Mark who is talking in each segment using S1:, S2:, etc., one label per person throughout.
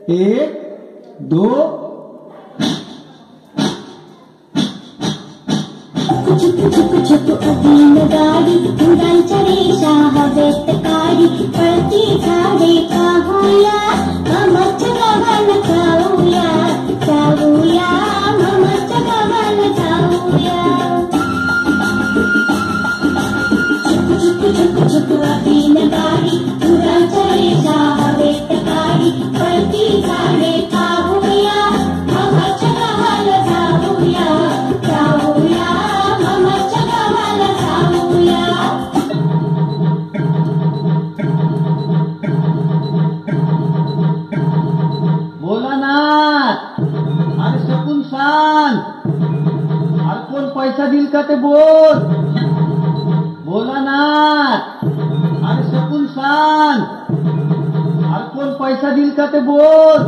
S1: एक दो।
S2: अधीन गाडी फुलांच्या रेषा हवेत काढी पळती झाडे पाहूया ममच्या गावाला जाऊया जाऊया ममच्या गावाला जाऊया झुक अधीन गाडी फुलांच्या रेषा हवेत काढी पळती झाडे पाहूया ममच्या गावाला जाऊया जाऊया ममच्या गावाला जाऊया।
S1: बोला ना, अरे शकून सांग, अरे कोण पैसा देईल का ते बोल। बोला ना, अरे शकून सांग, अरे कोण पैसा देईल का ते बोल।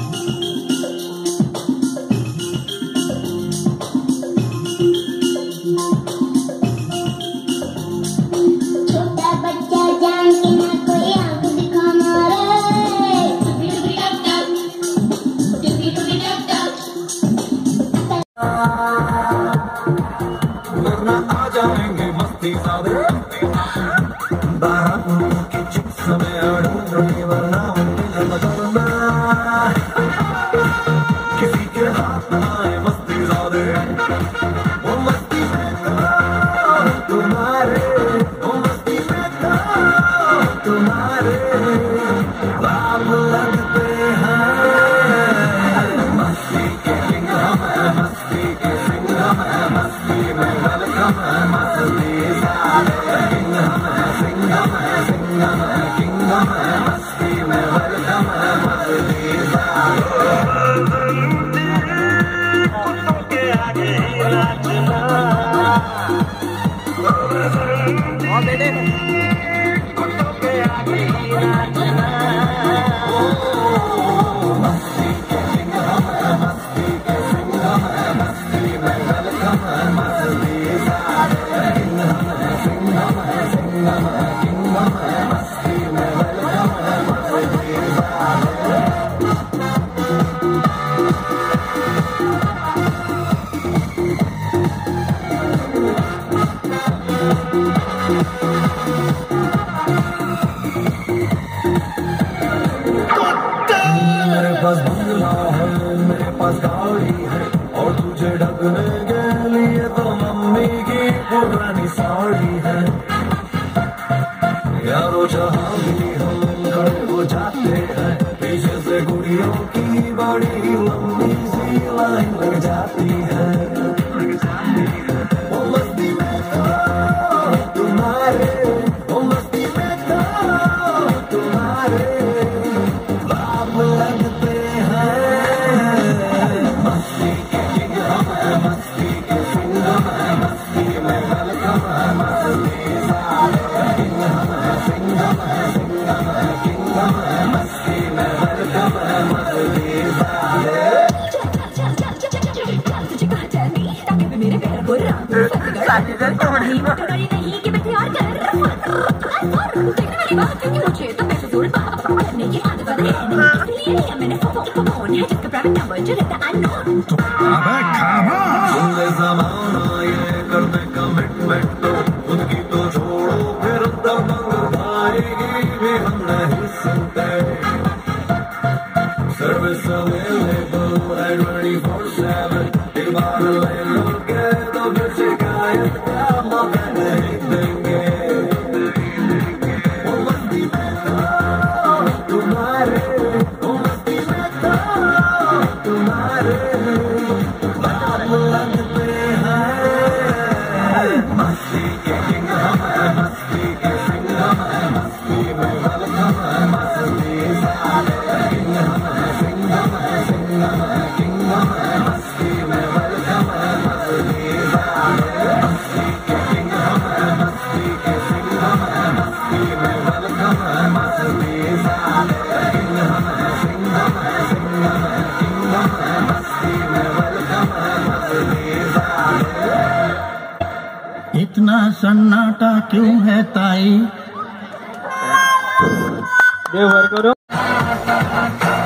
S2: छोटा बच्चा जान के ना कोई आंख दिखा मारे
S3: वरना आ जाएंगे मस्ती सादे बारात के चिप्स में अड़ूंगी वरना बदलना किसी के हाथ न आए मस्ती सादे वो मस्ती में तुम्हारे वो मस्ती में तुम्हारे बाप लगते हैं मस्ती के किंग हम मस्ती के सिंह हम मस्ती में वेलकम मस्ती सारे किंग हम सिंह हम किंग हम मस्ती में वेलकम मस्ती सारे कुत्तों के आगे नाचना कुत्तों के आगे नाचना मस्ती के सिंह हम मस्ती के सिंह हम मस्ती में वेलकम मस्ती सारे किंग हम सिंह हम किंग हम मस्ती में वेलकम मस्ती सारे मेरे पास बंगला है मेरे पास गाड़ी है और तुझे ढकने के लिए तो मम्मी की पुरानी साड़ी है यारो जहाँ भी हम खड़े हो जाते हैं पीछे से गुड़ियों की बड़ी लंबी सी लाइन लग जाती है वो मस्ती में तुम्हारे वो मस्ती में तुम्हारे बाप लगते हैं मस्ती के किंग हम मस्ती के सिंह हम मस्ती में वेलकम मस्ती सारे किंग हम सिंह हम किंग हम मस्ती में वेलकम मस्ती सारे
S2: नहीं कि मैं तैयार कर मुझे तो पैसे जोड़ करने की आदत है इसलिए मैंने फोन है जिसका प्राइवेट नंबर जो रहता अननोन
S3: सुन ले ज़माना ये करने कमिटमेंट तो उनकी तो छोड़ो फिर दबंग भाईगी भी हम नहीं सुनते सर्विस अवेलेबल एंड 24/7 एक बार ले लोगे तो फिर शिकायत का मौका नहीं देंगे वो मस्ती में तुम्हारे वो मस्ती में तुम्हारे बाप लगते हैं मस्ती के किंग हम मस्ती के सिंह हम मस्ती में वेलकम मस्ती सारे किंग हम सिंह हम किंग हम मस्ती में वेलकम मस्ती सारे मस्ती के किंग हम मस्ती के सिंह हम मस्ती में वेलकम मस्ती सारे किंग हम सिंह हम किंग हम मस्ती में वेलकम मस्ती सारे
S4: इतना सन्नाटा क्यों है ताई?
S1: देवघर करो।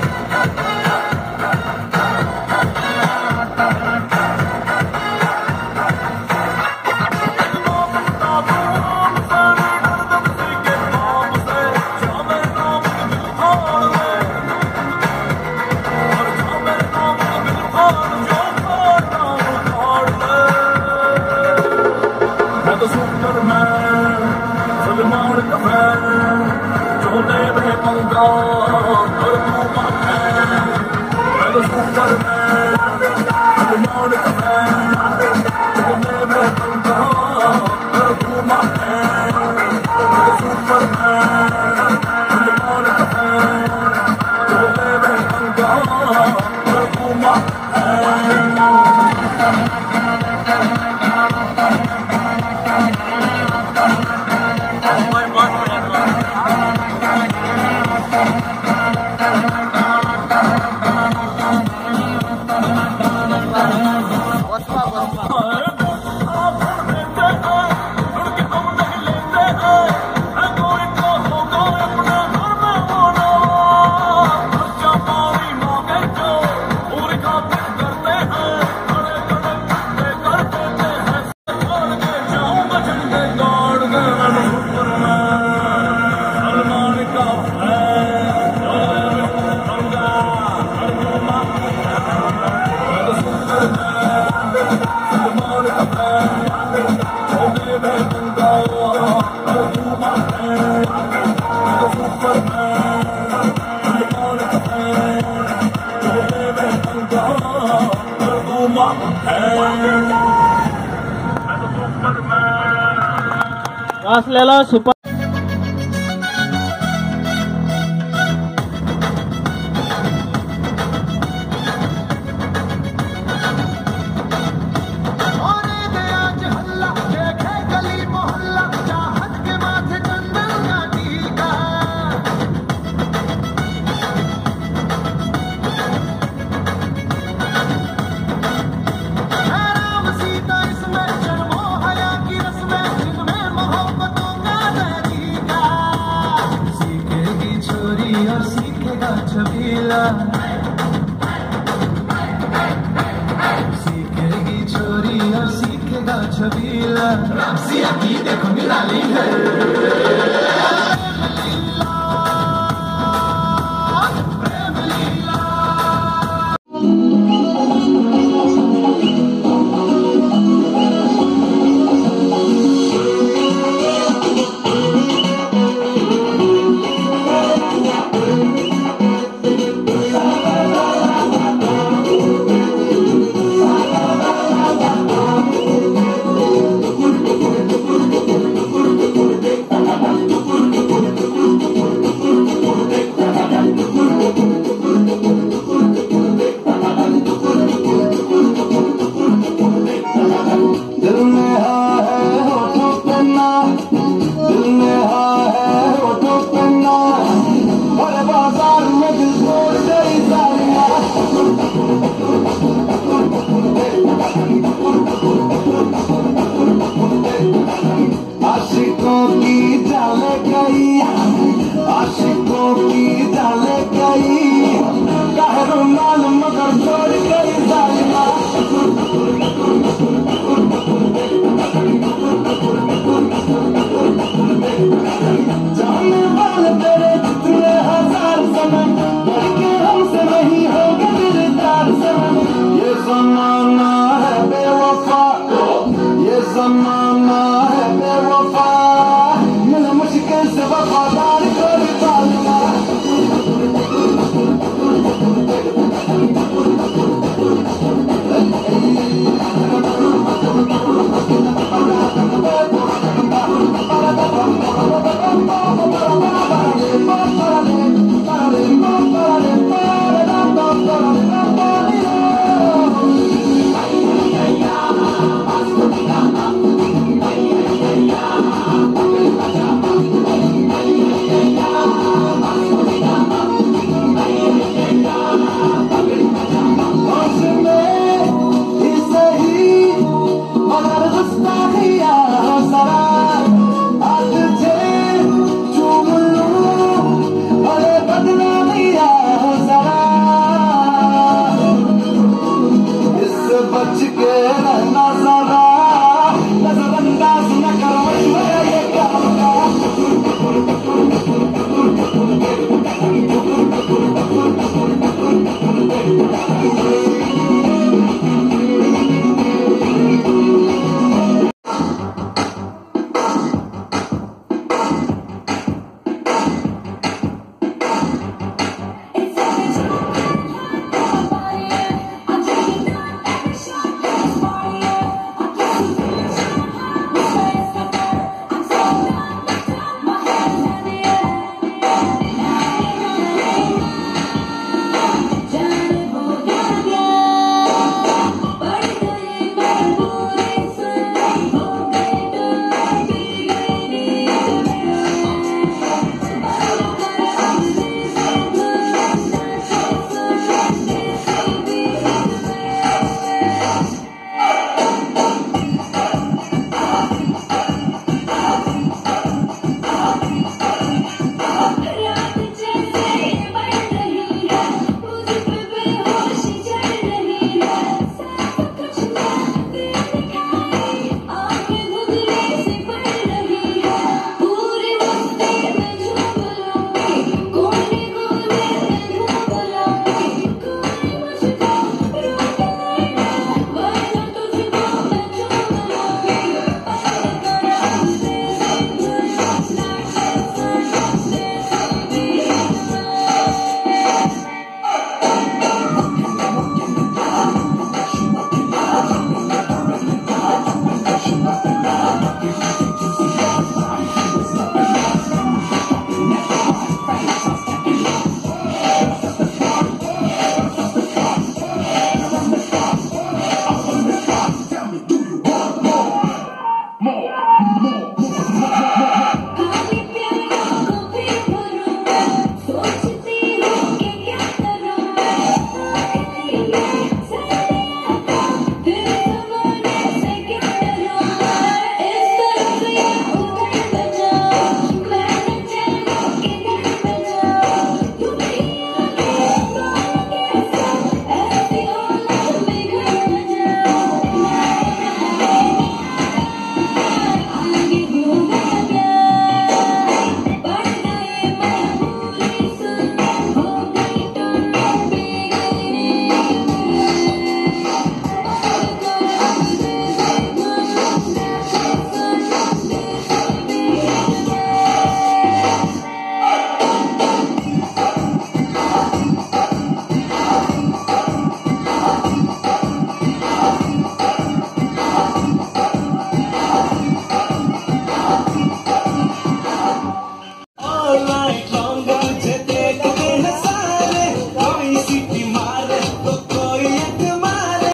S5: श्वास ले लो सुपर
S3: सीखेगी छोरी और सीखेगा छबीला। देखो निराली है।